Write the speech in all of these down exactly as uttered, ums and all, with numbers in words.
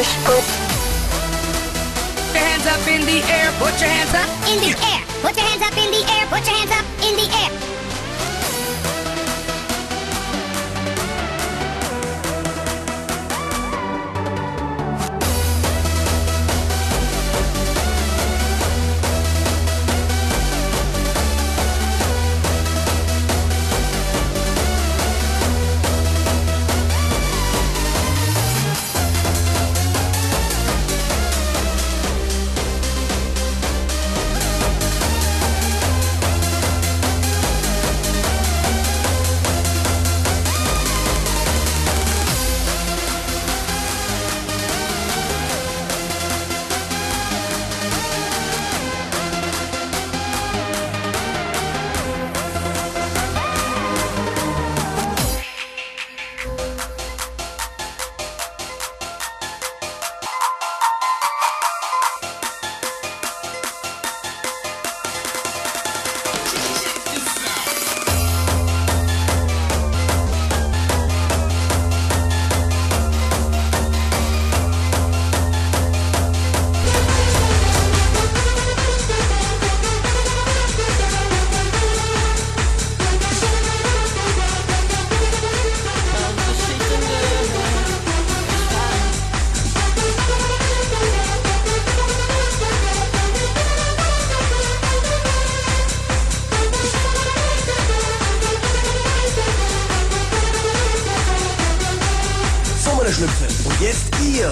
richtig gut. Put your hands up in the air, put your hands up In the air, put your hands up in the air, put your hands up in the air. Schlüpfe. Und jetzt ihr.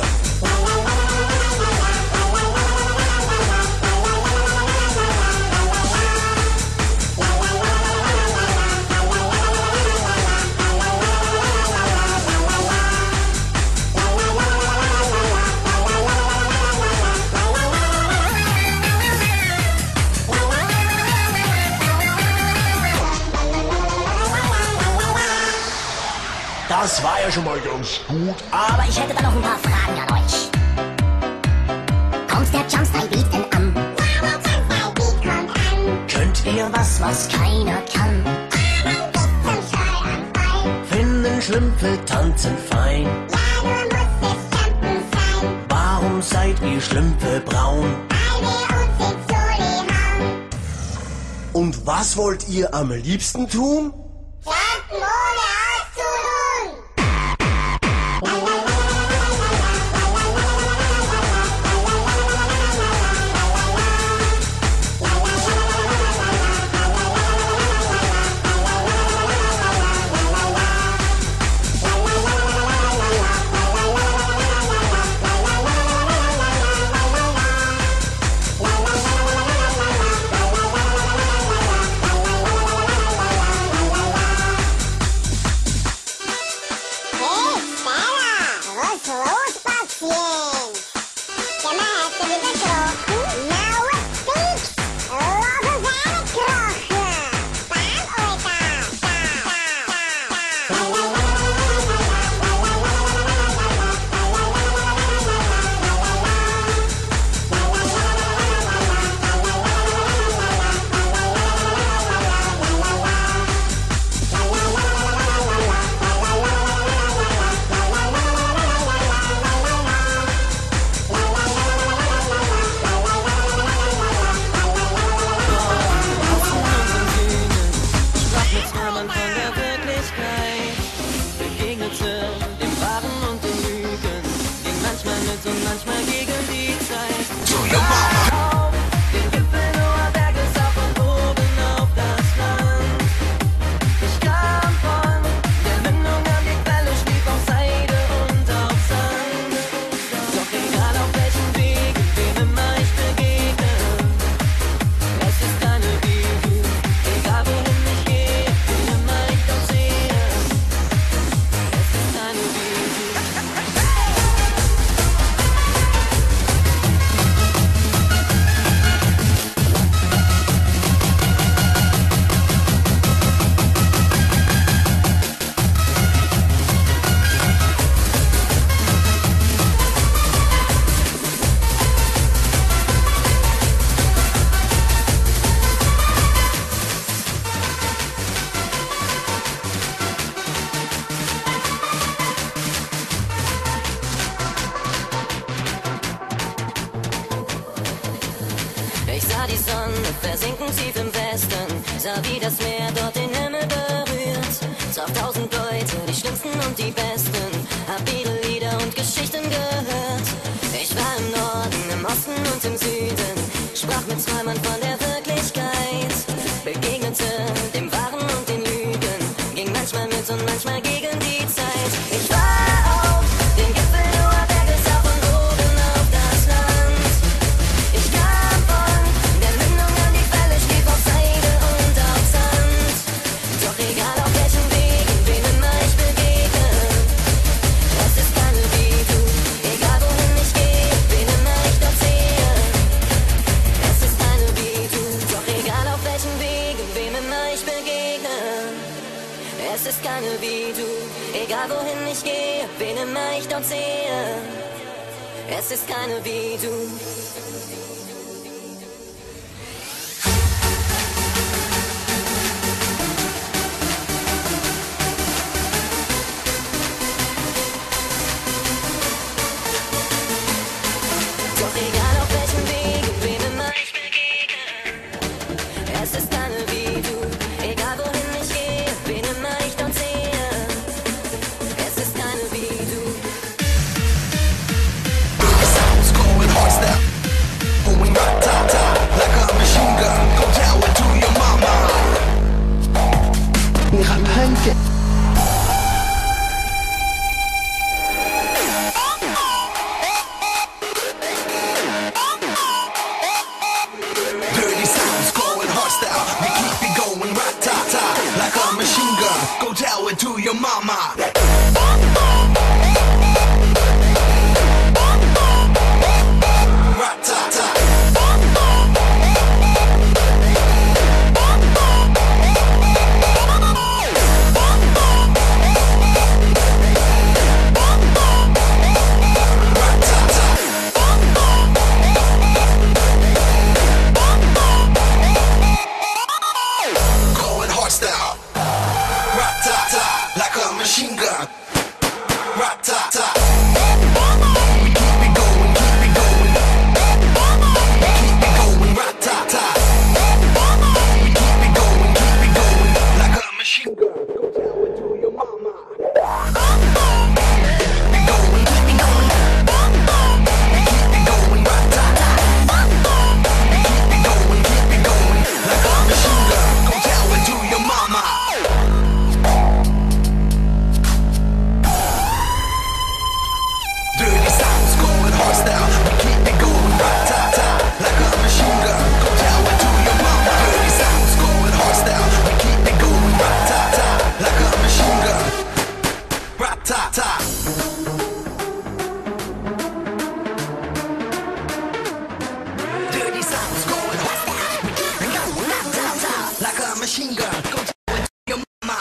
Das war ja schon mal ganz gut. Aber ich hätte da noch ein paar Fragen an euch. Kommt der Jumpstyle-Beat denn an? Ja, der Jumpstyle-Beat kommt an. Könnt ihr was, Was keiner kann. Aber bis zum Schallanfall. finden Schlümpfe tanzen fein? Ja, nur muss es Jumpen sein. Warum seid ihr Schlümpfe braun? Weil wir uns in Soli hauen. Und was wollt ihr am liebsten tun? Jumpen ohne auszutun. Und manchmal gegen die Zeit. versinken tief im Westen. Sah, wie das Meer dort den Himmel berührt. Traf tausend Leute, die schlimmsten und die besten. Hab ihre Lieder und Geschichten gehört. Ich war im Norden, im Osten und im Süden. Sprach mit zwei Mann von der Wirklichkeit. Begegnete dem Wahren und den Lügen. Ging manchmal mit und manchmal gegen die Zeit. Ich war auf den Gipfel hoher Berges, auf und oben auf das Land. Ich kam von der Mündung an die Quelle, schlief auf Seide und auf Sand. Doch egal auf welchen Wegen, wem immer ich begegne, es ist keine wie du. Egal wohin ich gehe, wen immer ich dort sehe, es ist keine wie du. Doch egal auf welchen Wegen, wem immer ich begegne, es ist keine wie du. Egal wohin ich gehe, wen immer ich dort sehe, es ist keine wie du. Doch egal auf welchen Wegen, wem immer ich begegne, es ist keine wie du. Egal wohin ich gehe, wen immer ich dort sehe, es ist keine wie du. The sounds going hostile, going rat-ta-ta, like a machine gun. Go tell it to your mama. 你喊潘姐。 Dirty sounds going hostile. We keep it going rat-ta-ta, like a machine gun. Go tell it to your mama. Rat-ta-ta. Going hostile. Rat-ta-ta, like a machine gun. Rat-ta-ta. We keep it going, keep it going. We keep it going, rat-ta-ta. We keep it going, keep it going, like a machine gun. Go tell it to your mama. Keep it going, keep it going. We keep it going, rat-ta-ta. We keep it going, keep it going, like a machine gun. Go tell it to your mama. Dirty sounds going hostile. We keep it going rat-ta-ta, like a machine gun. Go tell it to your mama. Dirty sounds going hostile. We keep it going rat-ta-ta, like a machine gun. Rat-ta-ta. Dirty sounds going hostile. We keep it going rat-ta-ta, like a machine gun. Go tell it to your mama.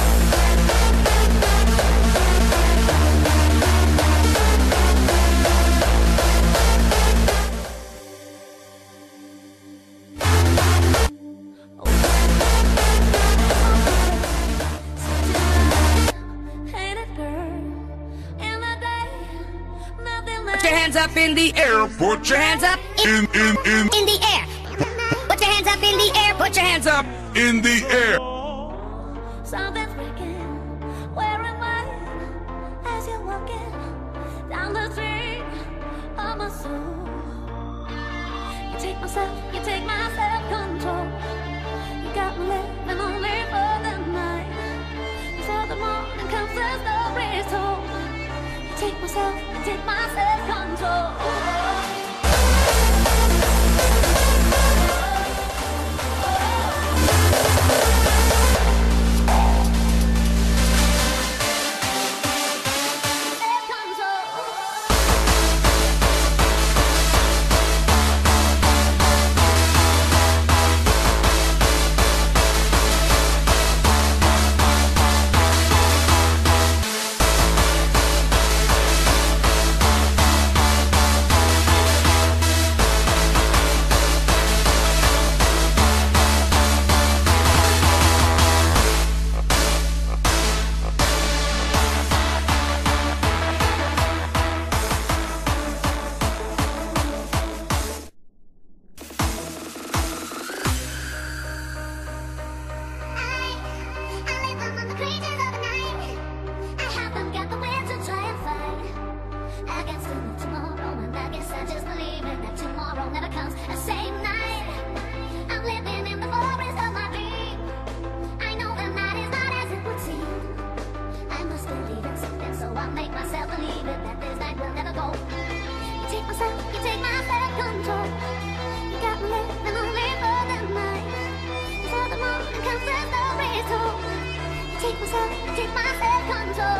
Put your hands up in the air. Put your hands up In, in, in, In the air. Put your hands up in the air. Put your hands up. in the air. Something's breaking, wearing white as you're walking down the street of my soul. You take myself, you take my self-control. You got me living only for the night. Before the morning comes, the story's told. You take myself, you take my self-control. control. You got me living only for the night. Before the morning comes, there's no reason. You take my soul, you take my self-control.